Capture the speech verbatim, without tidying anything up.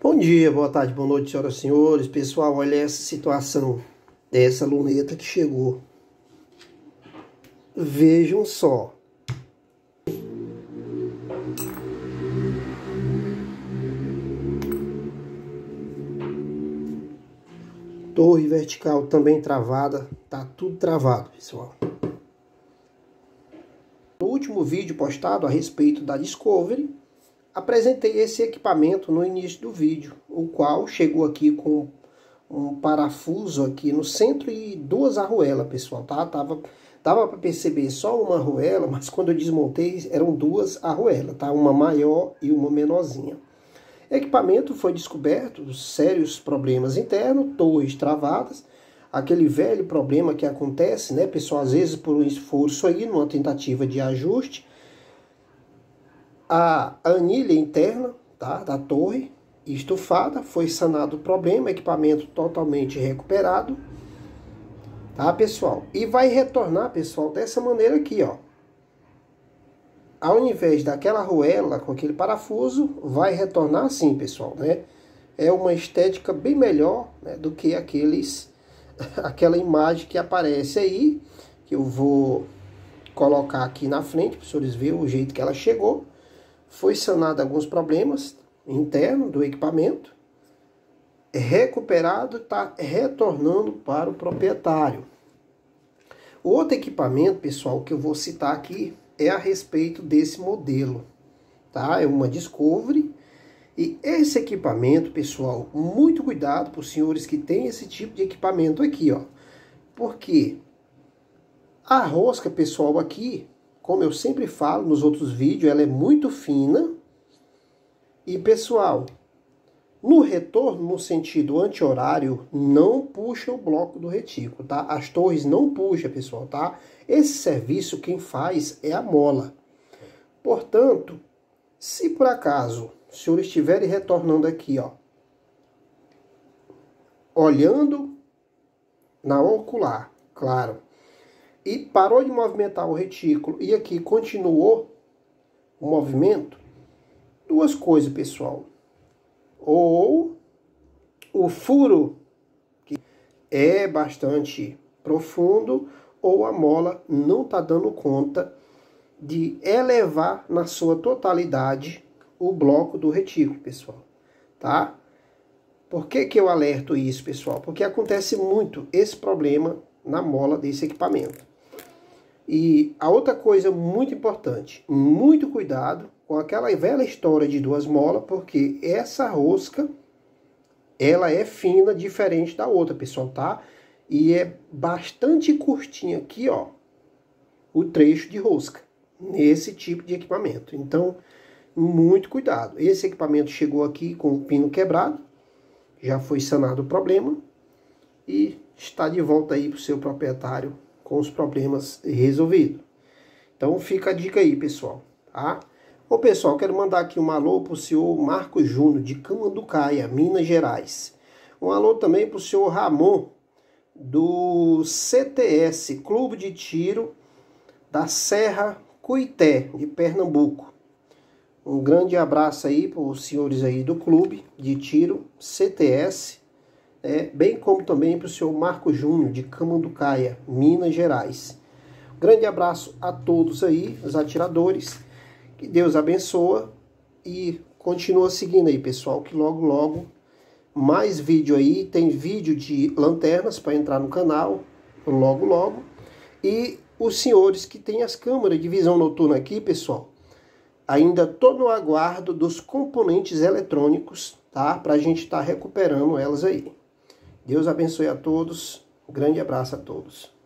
Bom dia, boa tarde, boa noite, senhoras e senhores. Pessoal, olha essa situação dessa luneta que chegou. Vejam só. Torre vertical também travada. Tá tudo travado, pessoal. No último vídeo postado a respeito da Discovery, apresentei esse equipamento no início do vídeo, o qual chegou aqui com um parafuso aqui no centro e duas arruelas, pessoal, tá? Tava, dava para perceber só uma arruela, mas quando eu desmontei eram duas arruelas, tá? Uma maior e uma menorzinha. O equipamento foi descoberto sérios problemas internos, torres travadas, aquele velho problema que acontece, né, pessoal, às vezes por um esforço aí, numa tentativa de ajuste. A anilha interna, tá, da torre estufada, foi sanado o problema, equipamento totalmente recuperado, tá, pessoal? E vai retornar, pessoal, dessa maneira aqui, ó. Ao invés daquela arruela com aquele parafuso, vai retornar assim, pessoal, né? É uma estética bem melhor, né, do que aqueles, aquela imagem que aparece aí, que eu vou colocar aqui na frente, para os senhores verem o jeito que ela chegou. Foi sanado alguns problemas internos do equipamento, recuperado, está retornando para o proprietário. O outro equipamento, pessoal, que eu vou citar aqui é a respeito desse modelo, tá? É uma Discovery. E esse equipamento, pessoal, muito cuidado para os senhores que têm esse tipo de equipamento aqui, ó. Porque a rosca, pessoal, aqui, como eu sempre falo nos outros vídeos, ela é muito fina. E, pessoal, no retorno, no sentido anti-horário, não puxa o bloco do retículo, tá? As torres não puxam, pessoal, tá? Esse serviço quem faz é a mola. Portanto, se por acaso o senhor estiver retornando aqui, ó, olhando na ocular, claro, e parou de movimentar o retículo e aqui continuou o movimento, duas coisas, pessoal. Ou o furo que é bastante profundo, ou a mola não está dando conta de elevar na sua totalidade o bloco do retículo, pessoal, tá? Por que que eu alerto isso, pessoal? Porque acontece muito esse problema na mola desse equipamento. E a outra coisa muito importante, muito cuidado com aquela velha história de duas molas, porque essa rosca, ela é fina, diferente da outra, pessoal, tá? E é bastante curtinha aqui, ó, o trecho de rosca, nesse tipo de equipamento. Então, muito cuidado. Esse equipamento chegou aqui com o pino quebrado, já foi sanado o problema, e está de volta aí para o seu proprietário, com os problemas resolvidos. Então fica a dica aí, pessoal, tá? Ô, pessoal, quero mandar aqui um alô para o senhor Marcos Júnior, de Camanducaia, Minas Gerais. Um alô também para o senhor Ramon, do C T S, Clube de Tiro da Serra Cuité, de Pernambuco. Um grande abraço aí para os senhores aí do Clube de Tiro C T S, É, bem como também para o senhor Marco Júnior, de Camanducaia, Minas Gerais. Grande abraço a todos aí, os atiradores. Que Deus abençoa e continua seguindo aí, pessoal, que logo, logo, mais vídeo aí. Tem vídeo de lanternas para entrar no canal, logo, logo. E os senhores que têm as câmeras de visão noturna aqui, pessoal, ainda estou no aguardo dos componentes eletrônicos, tá? Para a gente estar tá recuperando elas aí. Deus abençoe a todos. Um grande abraço a todos.